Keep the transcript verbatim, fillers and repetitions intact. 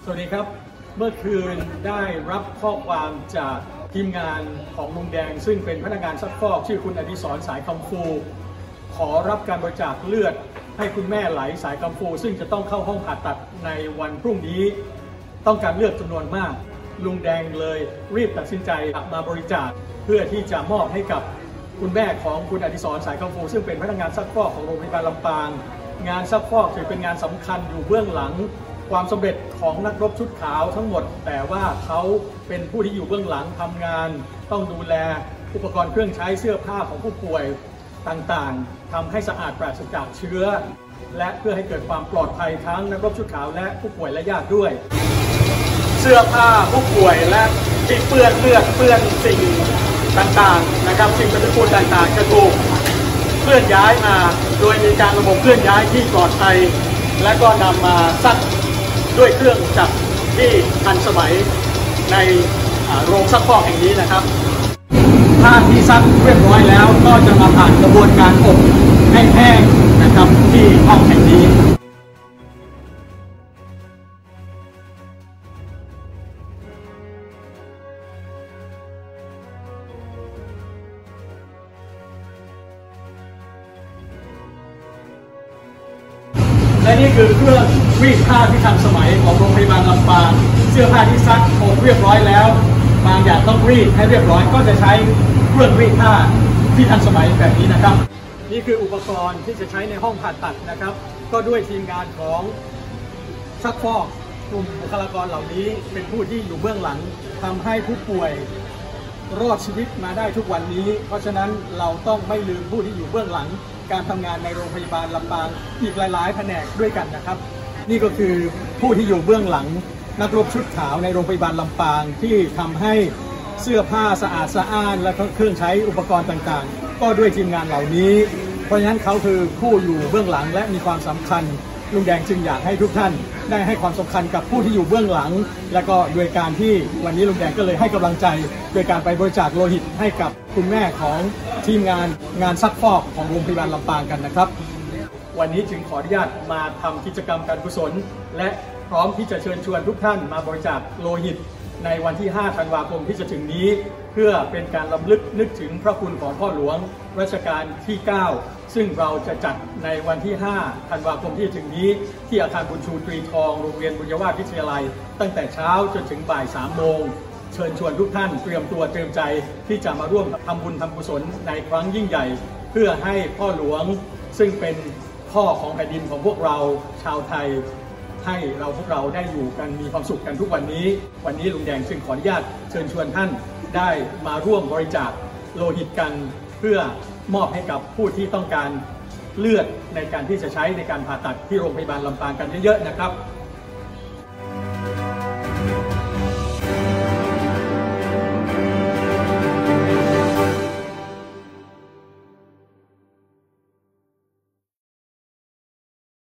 สวัสดีครับเมื่อคืนได้รับข้อความจากทีมงานของลุงแดงซึ่งเป็นพนักงานซักฟอกชื่อคุณอดิศรสายคำฟูขอรับการบริจาคเลือดให้คุณแม่ไหลสายคำฟูซึ่งจะต้องเข้าห้องผ่าตัดในวันพรุ่งนี้ต้องการเลือดจำนวนมากลุงแดงเลยรีบตัดสินใจมาบริจาคเพื่อที่จะมอบให้กับคุณแม่ของคุณอดิศรสายคำฟูซึ่งเป็นพนักงานซักฟอกของโรงพยาบาลลำปางงานซักฟอกถือเป็นงานสำคัญอยู่เบื้องหลังความสำเร็จของนักรบชุดขาวทั้งหมดแต่ว่าเขาเป็นผู้ที่อยู่เบื้องหลังทำงานต้องดูแลอุปกรณ์เครื่องใช้เสื้อผ้าของผู้ป่วยต่างๆทำให้สะอาดปราศจากเชื้อและเพื่อให้เกิดความปลอดภัยทั้งนักรบชุดขาวและผู้ป่วยและญาติด้วยเสื้อผ้าผู้ป่วยและที่เปื้อนเลือดเปื้อนสิ่งต่างๆนะครับสิ่งปฏิกูลต่างๆจะถูกเคลื่อนย้ายมาโดยมีการระบบเคลื่อนย้ายที่ปลอดภัยและก็นำมาซักด้วยเครื่องจักรที่ทันสมัยในโรงซักฟอกแห่งนี้นะครับผ้าที่ซักเรียบร้อยแล้วก็จะมาผ่านกระบวนการอบให้แห้งนะครับที่ห้องแห่งนี้และนี่คือเครื่องรีดผ้าที่ทันสมัยของโรงพยาบาลลำปางเสื้อผ้าที่ซักอบเรียบร้อยแล้วบางอย่างต้องรีดให้เรียบร้อยก็จะใช้เครื่องรีดผ้าที่ทันสมัยแบบนี้นะครับนี่คืออุปกรณ์ที่จะใช้ในห้องผ่าตัดนะครับก็ด้วยทีมงานของซักฟอกกลุ่มบุคลากรเหล่านี้เป็นผู้ที่อยู่เบื้องหลังทำให้ผู้ป่วยรอดชีวิตมาได้ทุกวันนี้เพราะฉะนั้นเราต้องไม่ลืมผู้ที่อยู่เบื้องหลังการทำงานในโรงพยาบาลลำปางอีกหลายๆแผนกด้วยกันนะครับนี่ก็คือผู้ที่อยู่เบื้องหลังนักรบชุดขาวในโรงพยาบาลลำปางที่ทำให้เสื้อผ้าสะอาดสะอ้านและเครื่องใช้อุปกรณ์ต่างๆก็ด้วยทีมงานเหล่านี้เพราะฉะนั้นเขาคือผู้อยู่เบื้องหลังและมีความสำคัญลุงแดงจึงอยากให้ทุกท่านได้ให้ความสำคัญกับผู้ที่อยู่เบื้องหลังและก็โดยการที่วันนี้ลุงแดงก็เลยให้กำลังใจโดยการไปบริจาคโลหิตให้กับคุณแม่ของทีมงานงานซักฟอกของโรงพยาบาลลำปางกันนะครับวันนี้จึงขออนุญาตมาทำกิจกรรมการกุศลและพร้อมที่จะเชิญชวนทุกท่านมาบริจาคโลหิตในวันที่ห้าธันวาคมที่จะถึงนี้เพื่อเป็นการรำลึกนึกถึงพระคุณของพ่อหลวงรัชกาลที่เก้าซึ่งเราจะจัดในวันที่ห้าธันวาคมที่จะถึงนี้ที่อาคารบุญชูตรีทองโรงเรียนบุญยวาสวิทยาลัยตั้งแต่เช้าจนถึงบ่ายสามโมงเชิญชวนทุกท่านเตรียมตัวเตรียมใจที่จะมาร่วมทำบุญทำกุศลในครั้งยิ่งใหญ่เพื่อให้พ่อหลวงซึ่งเป็นพ่อของแผ่นดินของพวกเราชาวไทยให้เราพวกเราได้อยู่กันมีความสุขกันทุกวันนี้วันนี้ลุงแดงจึงขออนุญาตเชิญชวนท่านได้มาร่วมบริจาคโลหิตกันเพื่อมอบให้กับผู้ที่ต้องการเลือดในการที่จะใช้ในการผ่าตัดที่โรงพยาบาลลำปางกันเยอะๆนะครับ